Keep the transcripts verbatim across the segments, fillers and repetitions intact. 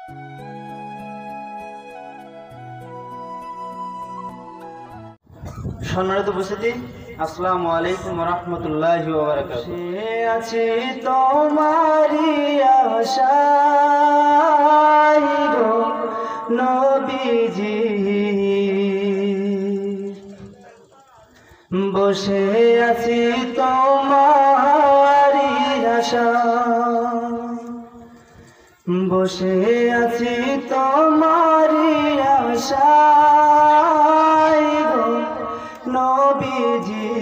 সম্মানিত উপস্থিতি, আসসালামু আলাইকুম ওয়া রাহমাতুল্লাহি ওয়া বারাকাতুহু। সে আছে তোমারি আশায় গো নবীজি, বসে আছি তোমারি আশায়, বসে আছি তোমারি আশায় গো নবীজি,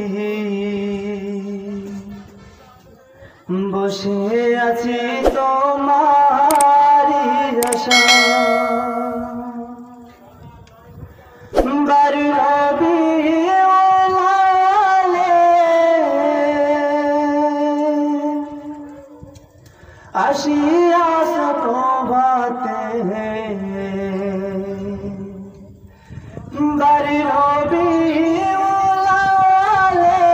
বসে আছি তোমারি আশায়। বারু রবিউল আউয়ালে আসিয়াস প্রভাতে, বারু রবিউল আউয়ালে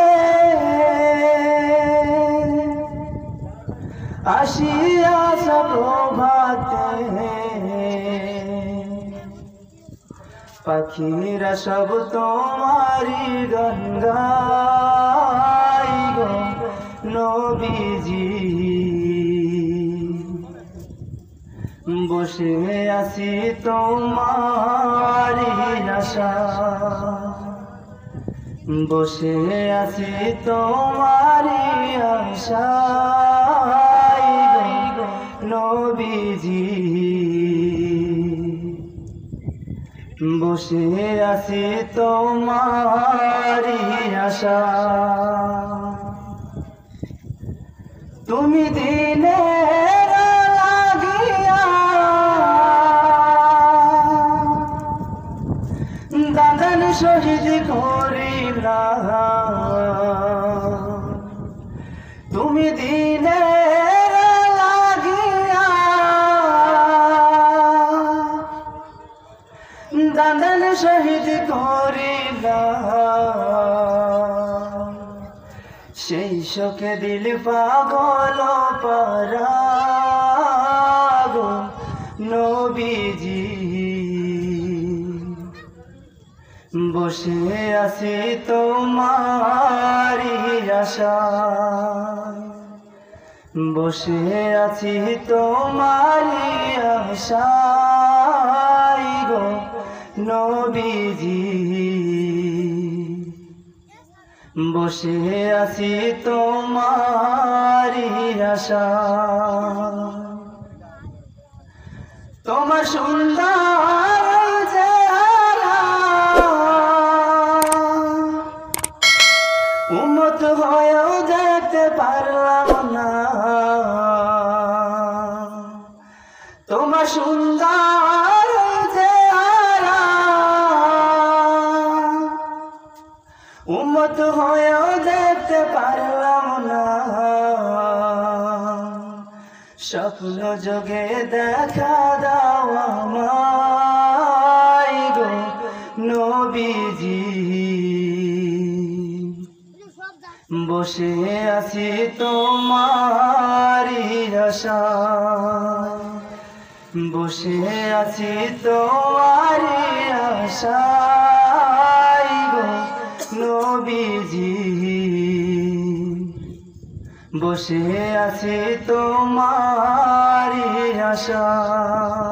আসিয়াস প্রভাতে, পাখিরা সব তোমারি গান গায় গো নবীজি, বসে আছি তোমারি আশায়, বসে আছি তোমারি আশায় গো নবীজি, বসে আছি তোমারি আশায়। তুমি দিনের লাগিয়া দাদান শহীদ করিলা, তুমি দিনের লাগিয়া দাদান শহীদ করিলা, সেই শোকে দিল পাগল পারা গো নবীজি, বসে আছি তোমারি আশায়, বসে আছি তোমারি আশায় গো নবীজি, বসে আছি তোমারি আশায়। তোমার সুন্দর চেহারা উম্মত হয়েও দেখতে পারলাম না, তোমার সুন্দর চেহারা উম্মত হয়েও দেখতে পারলাম না, স্বপ্ন যোগে দেখা দাও আমায় গো নবীজি, বসে আছি তোমারি আশায়, বসে আছি তোমারি আশায় গো নবীজি, বসে আছি তোমারি আশায়।